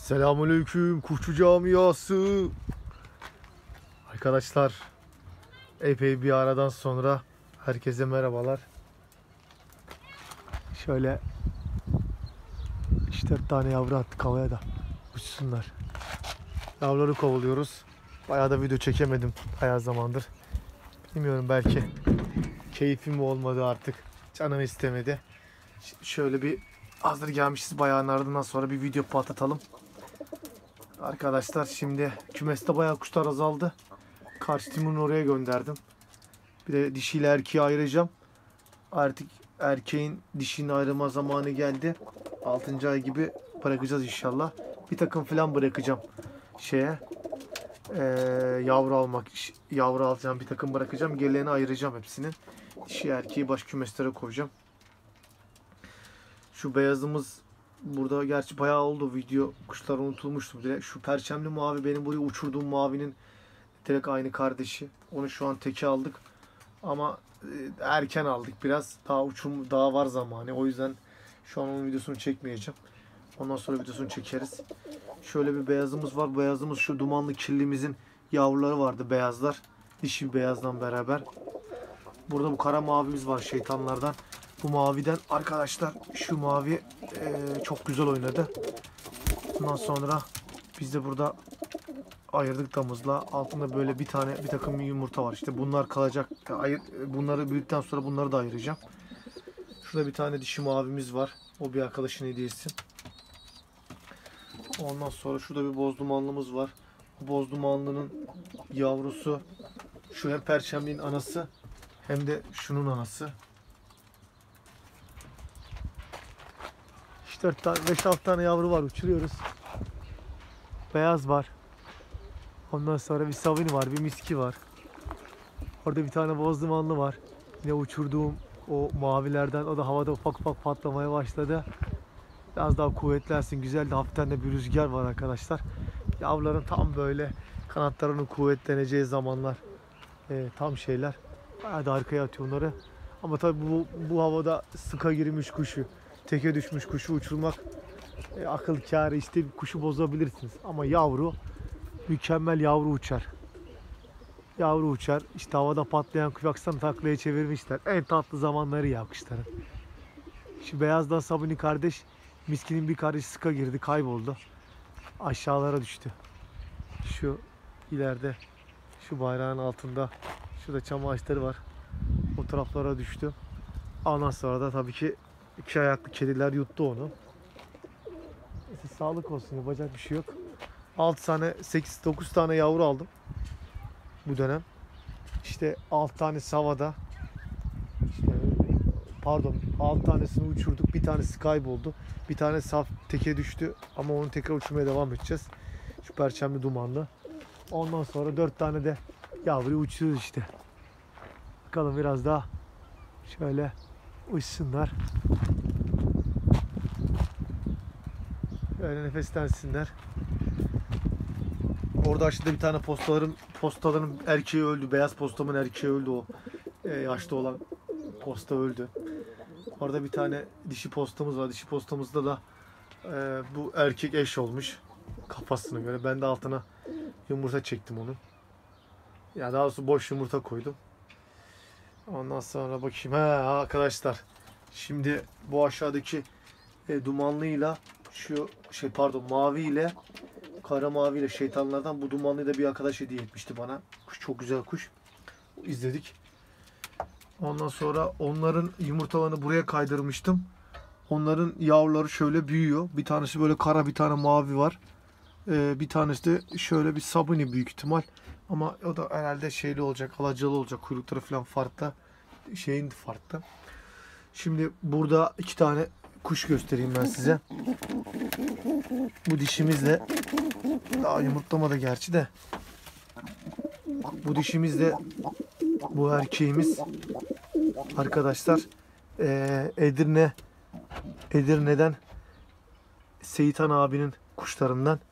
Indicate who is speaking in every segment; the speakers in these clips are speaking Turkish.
Speaker 1: Selamünaleyküm kuşçu camiası. Arkadaşlar, epey bir aradan sonra herkese merhabalar. Şöyle 3-4 tane yavru attık havaya da uçsunlar. Yavruları kovalıyoruz. Bayağı da video çekemedim bayağı zamandır. Bilmiyorum, belki keyfim olmadı artık. Canım istemedi. Şöyle bir hazır gelmişiz bayağının ardından sonra bir video patlatalım. Arkadaşlar, şimdi kümeste bayağı kuşlar azaldı. Karşı timurun oraya gönderdim. Bir de dişiyle erkeği ayıracağım. Artık erkeğin dişini ayırma zamanı geldi. 6. ay gibi bırakacağız inşallah. Bir takım falan bırakacağım yavru alacağım, bir takım bırakacağım. Gerilerini ayıracağım hepsinin. Dişi erkeği baş kümeslere koyacağım. Şu beyazımız burada, gerçi bayağı oldu video, kuşlar unutulmuştu bile. Şu perçemli mavi, benim buraya uçurduğum mavinin direkt aynı kardeşi. Onu şu an teke aldık. Ama erken aldık biraz. Daha var zamanı. O yüzden şu an onun videosunu çekmeyeceğim. Ondan sonra videosunu çekeriz. Şöyle bir beyazımız var. Beyazımız şu dumanlı kirlimizin yavruları vardı, beyazlar. Dişi beyazdan beraber. Burada bu kara mavimiz var şeytanlardan. Bu maviden arkadaşlar, şu mavi çok güzel oynadı. Ondan sonra biz de burada ayırdık damızla. Altında böyle bir takım yumurta var. İşte bunlar kalacak. Bunları büyüdükten sonra bunları da ayıracağım. Şurada bir tane dişi mavimiz var. O bir arkadaşın hediyesi. Ondan sonra şurada bir bozdumanlımız var. Bu bozdumanlının yavrusu şu, hem perçemliğin anası hem de şunun anası. 5-6 tane yavru var, uçuruyoruz. Beyaz var. Ondan sonra bir savini var, bir miski var. Orada bir tane bozdumanlı var. Yine uçurduğum o mavilerden, o da havada ufak ufak patlamaya başladı. Biraz daha kuvvetlensin, güzel de hafiften de bir rüzgar var arkadaşlar. Yavruların tam böyle kanatlarının kuvvetleneceği zamanlar, tam şeyler. Bayağı da arkaya atıyor onları. Ama tabii bu havada sıka girmiş kuşu, teke düşmüş kuşu uçurmak akıl kârı, işte kuşu bozabilirsiniz. Ama yavru, mükemmel yavru uçar. Yavru uçar. İşte havada patlayan kuş, baksana taklaya çevirmişler. En tatlı zamanları ya kuşların. Şu beyazdan Sabuni kardeş, miskinin bir kardeşi sıka girdi, kayboldu. Aşağılara düştü. Şu ileride, şu bayrağın altında, şurada çam ağaçları var. O taraflara düştü. Ondan sonra da tabii ki 2 ayaklı kediler yuttu onu. Neyse, sağlık olsun, yapacak bir şey yok. 6 tane, 8-9 tane yavru aldım bu dönem. İşte 6 tanesi havada. İşte, 6 tanesini uçurduk. Bir tanesi kayboldu. Bir tane saf teke düştü. Ama onu tekrar uçurmaya devam edeceğiz. Şu perçemli dumanlı. Ondan sonra 4 tane de yavruyu uçuruyoruz işte. Bakalım biraz daha şöyle uçsunlar. Böyle nefeslensinler. Orada aşağıda bir tane postaların erkeği öldü. Beyaz postamın erkeği öldü o. Yaşlı olan posta öldü. Orada bir tane dişi postamız var. Dişi postamızda da bu erkek eş olmuş. Kafasına göre. Ben de altına yumurta çektim onun. Ya daha doğrusu boş yumurta koydum. Ondan sonra bakayım. Arkadaşlar. Şimdi bu aşağıdaki dumanlıyla mavi ile kara mavi ile şeytanlardan, bu dumanlıyı da bir arkadaş hediye etmişti bana. Kuş çok güzel kuş. İzledik. Ondan sonra onların yumurtalarını buraya kaydırmıştım. Onların yavruları şöyle büyüyor. Bir tanesi böyle kara, bir tane mavi var. Bir tanesi de şöyle bir sabuni büyük ihtimal. Ama o da herhalde şeyli olacak, alacalı olacak. Kuyrukları falan farklı. Farklı. Şimdi burada 2 tane kuş göstereyim ben size. Bu dişimizle daha yumurtlamadı gerçi de. Bu dişimizle bu erkeğimiz arkadaşlar Edirne'den Seyitan abinin kuşlarından.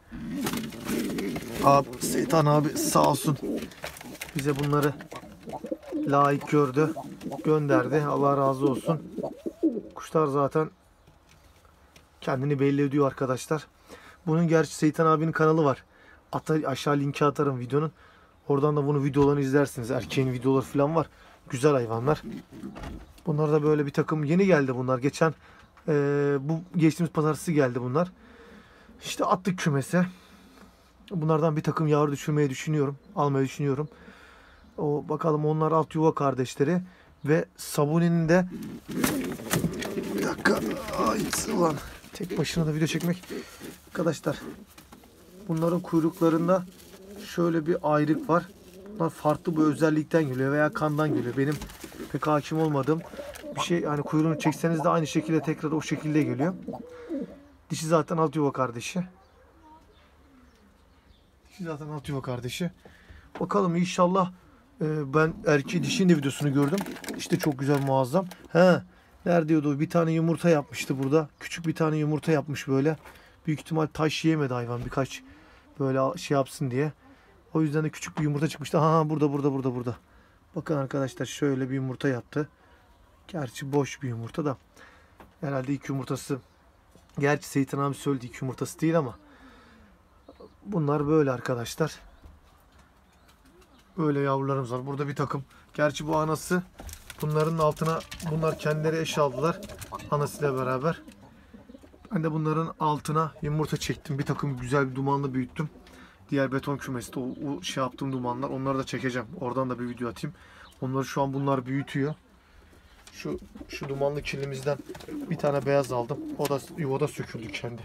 Speaker 1: Seyitan abi sağ olsun bize bunları layık gördü, gönderdi. Allah razı olsun. Kuşlar zaten kendini belli ediyor arkadaşlar. Bunun gerçi Seyitan abinin kanalı var. Aşağı linki atarım videonun. Oradan da bunu videolarını izlersiniz. Erkeğin videoları falan var. Güzel hayvanlar. Bunlar da böyle bir takım. Yeni geldi bunlar. Geçen bu geçtiğimiz pazartesi geldi bunlar. İşte attık kümese. Bunlardan bir takım yavru düşürmeyi düşünüyorum. Almayı düşünüyorum. Bakalım, onlar alt yuva kardeşleri. Ve Sabuni'nin de bir dakika. Ay, ulan. Tek başına da video çekmek. Arkadaşlar, bunların kuyruklarında şöyle bir ayrık var. Bunlar farklı bir özellikten geliyor veya kandan geliyor. Benim pek hakim olmadığım bir şey. Hani kuyruğunu çekseniz de aynı şekilde tekrar o şekilde geliyor. Dişi zaten alt yuva kardeşi. Bakalım inşallah. Ben erkeği dişinin de videosunu gördüm. İşte çok güzel, muazzam. Neredeydi o? Bir tane yumurta yapmıştı burada. Küçük bir tane yumurta yapmış böyle. Büyük ihtimal taş yiyemedi hayvan, birkaç böyle şey yapsın diye. O yüzden de küçük bir yumurta çıkmıştı. Burada. Bakın arkadaşlar, şöyle bir yumurta yaptı. Gerçi boş bir yumurta da. Herhalde ilk yumurtası. Gerçi Seyitan abi söyledi, ilk yumurtası değil ama. Bunlar böyle arkadaşlar. Böyle yavrularımız var. Burada bir takım. Gerçi bu anası. Bunların altına bunlar kendileri eş aldılar. Anasıyla beraber. Ben de bunların altına yumurta çektim. Bir takım güzel bir dumanlı büyüttüm. Diğer beton kümesi o şey yaptığım dumanlar. Onları da çekeceğim. Oradan da bir video atayım. Onları şu an bunlar büyütüyor. Şu dumanlı kirlimizden bir tane beyaz aldım. O da yuvada söküldü kendi.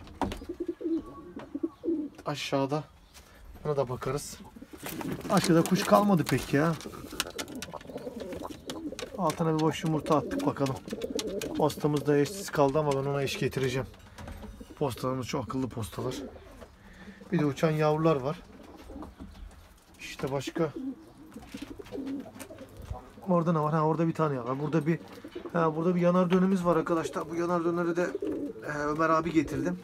Speaker 1: Aşağıda ona da bakarız. Aşağıda kuş kalmadı pek ya. Altına bir boş yumurta attık bakalım. Postamız da eşsiz kaldı ama ben ona eş getireceğim. Postalarımız çok akıllı postalar. Bir de uçan yavrular var. İşte başka. Orada ne var? Orada bir tane var. Burada bir yanar dönümüz var arkadaşlar. Bu yanar döneri de Ömer abi getirdim.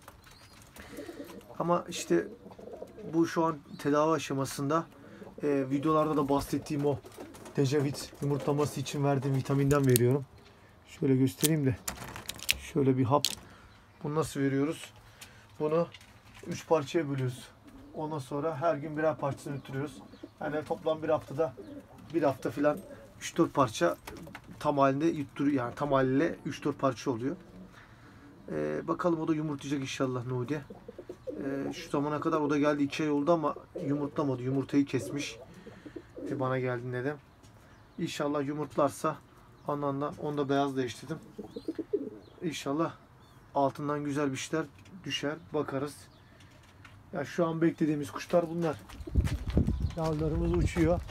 Speaker 1: Ama işte bu şu an tedavi aşamasında. Videolarda da bahsettiğim o Dejavit yumurtlaması için verdiğim vitaminden veriyorum. Şöyle göstereyim de. Şöyle bir hap. Bunu nasıl veriyoruz? Bunu 3 parçaya bölüyoruz. Ondan sonra her gün birer parçasını yutturuyoruz. Yani toplam bir hafta filan 3-4 parça tam halinde yutturuyor. Yani tam haliyle 3-4 parça oluyor. Bakalım, o da yumurtlayacak inşallah Nudi. Şu zamana kadar o da geldi, 2 ay oldu ama yumurtlamadı. Yumurtayı kesmiş. Bana geldiğinde de. İnşallah yumurtlarsa onu da beyaz değiştirdim. İnşallah altından güzel bir şeyler düşer. Bakarız. Ya şu an beklediğimiz kuşlar bunlar. Yavrularımız uçuyor.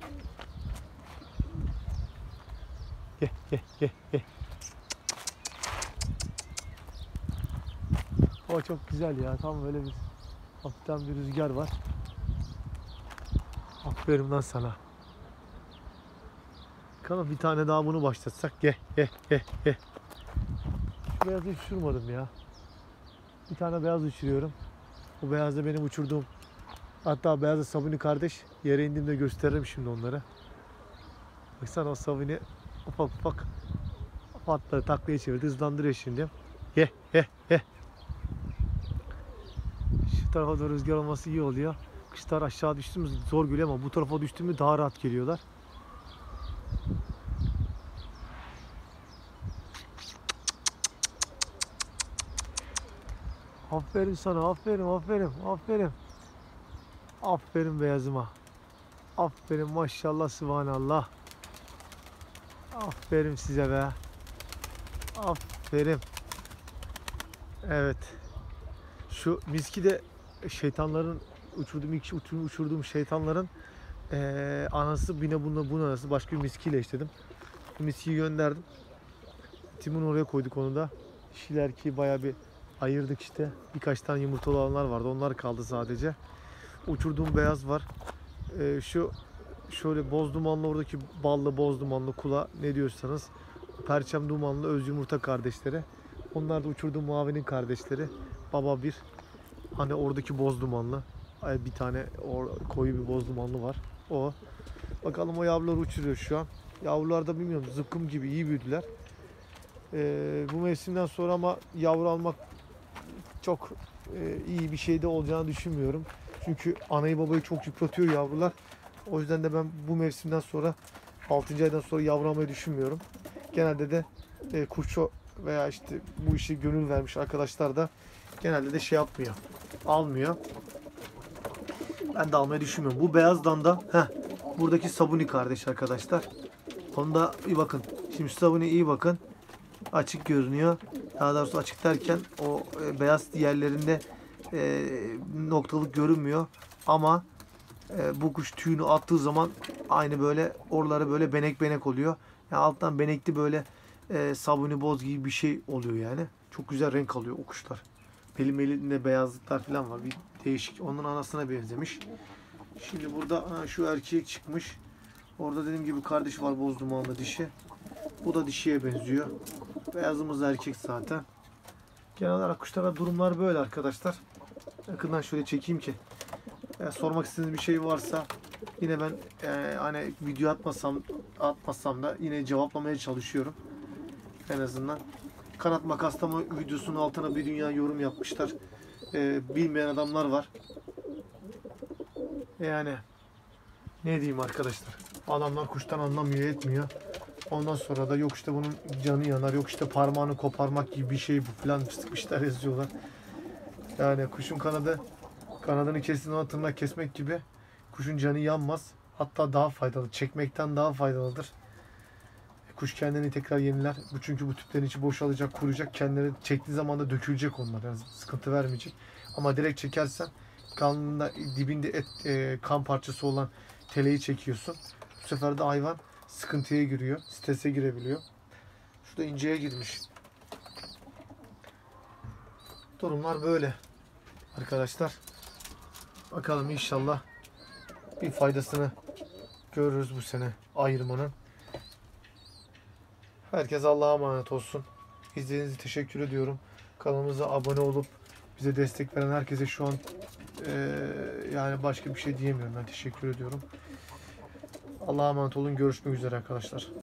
Speaker 1: Gel. O çok güzel ya. Tam böyle bir hafiften bir rüzgar var. Aferin lan sana. Bakalım, bir tane daha bunu başlatsak. Gel. Şu beyazı hiç uçurmadım ya. Bir tane beyaz uçuruyorum. O beyaz da benim uçurduğum. Hatta beyaz da Sabuni kardeş. Yere indiğimde gösteririm şimdi onlara. Baksana, o Sabuni ufak patları taklaya çevirdi. Hızlandırıyor şimdi. Ye. Şu tarafa doğru rüzgar olması iyi oluyor. Kışlar aşağı düştüğümüz zor geliyor ama bu tarafa düştüğümüz daha rahat geliyorlar. Aferin sana, aferin. Aferin beyazıma. Aferin, maşallah, subhanallah. Aferin size be. Aferin. Evet. Şu miski de şeytanların uçurduğum şeytanların anası, yine bunun anası başka bir miskiyle eşledim. Miskiyi gönderdim. Timun oraya koyduk onu da. Dişiler ki bayağı bir ayırdık işte. Birkaç tane yumurtalı olanlar vardı. Onlar kaldı sadece. Uçurduğum beyaz var. Şöyle boz dumanlı, oradaki ballı boz dumanlı kula ne diyorsanız. Perçem dumanlı öz yumurta kardeşleri. Onlar da uçurduğum mavinin kardeşleri. Baba bir. Hani oradaki boz dumanlı. Bir tane koyu bir boz dumanlı var. O. Bakalım, o yavruları uçuruyor şu an. Yavrular da bilmiyorum, zıkkım gibi iyi büyüdüler. Bu mevsimden sonra ama yavru almak çok iyi bir şey de olacağını düşünmüyorum. Çünkü anayı babayı çok yıpratıyor yavrular. O yüzden de ben bu mevsimden sonra 6. aydan sonra yavru almayı düşünmüyorum. Genelde de kuşçu veya işte bu işi gönül vermiş arkadaşlar da genelde de şey yapmıyor. Almıyor. Ben de almayı düşünmüyorum. Bu beyazdan da buradaki sabuni kardeş arkadaşlar. Onda iyi bakın. Şimdi sabuni iyi bakın. Açık görünüyor. Daha doğrusu açık derken o beyaz yerlerinde noktalık görünmüyor. Ama bu kuş tüyünü attığı zaman aynı böyle oraları böyle benek benek oluyor. Yani alttan benekli böyle sabuni boz gibi bir şey oluyor yani. Çok güzel renk alıyor o kuşlar. Belinde beyazlıklar falan var. Bir değişik. Onun anasına benzemiş. Şimdi burada şu erkek çıkmış. Orada dediğim gibi kardeş var boz dumanlı dişi. Bu da dişiye benziyor. Beyazımız erkek zaten. Genel olarak kuşlara durumlar böyle arkadaşlar. Yakından şöyle çekeyim ki sormak istediğiniz bir şey varsa yine ben hani video atmasam da yine cevaplamaya çalışıyorum. En azından. Kanat makaslama videosunun altına bir dünya yorum yapmışlar. Bilmeyen adamlar var. Yani ne diyeyim arkadaşlar. Adamlar kuştan anlamıyor etmiyor. Ondan sonra da yok işte bunun canı yanar, yok işte parmağını koparmak gibi bir şey bu falan sıkmışlar yazıyorlar. Yani kuşun kanadını kestiğin zaman tırnak kesmek gibi kuşun canı yanmaz. Hatta daha faydalı, çekmekten daha faydalıdır. Kuş kendini tekrar yeniler. Çünkü bu tüplerin içi boşalacak, kuruyacak. Kendileri çektiği zaman da dökülecek onlar. Yani sıkıntı vermeyecek. Ama direkt çekersen kanında dibinde kan parçası olan teleyi çekiyorsun. Bu sefer de hayvan sıkıntıya giriyor. Strese girebiliyor. Şurada inceye girmiş. Durumlar böyle. Arkadaşlar. Bakalım inşallah bir faydasını görürüz bu sene ayırmanın. Herkes Allah'a emanet olsun. İzlediğiniz için teşekkür ediyorum. Kanalımıza abone olup bize destek veren herkese şu an yani başka bir şey diyemiyorum. Ben teşekkür ediyorum. Allah'a emanet olun. Görüşmek üzere arkadaşlar.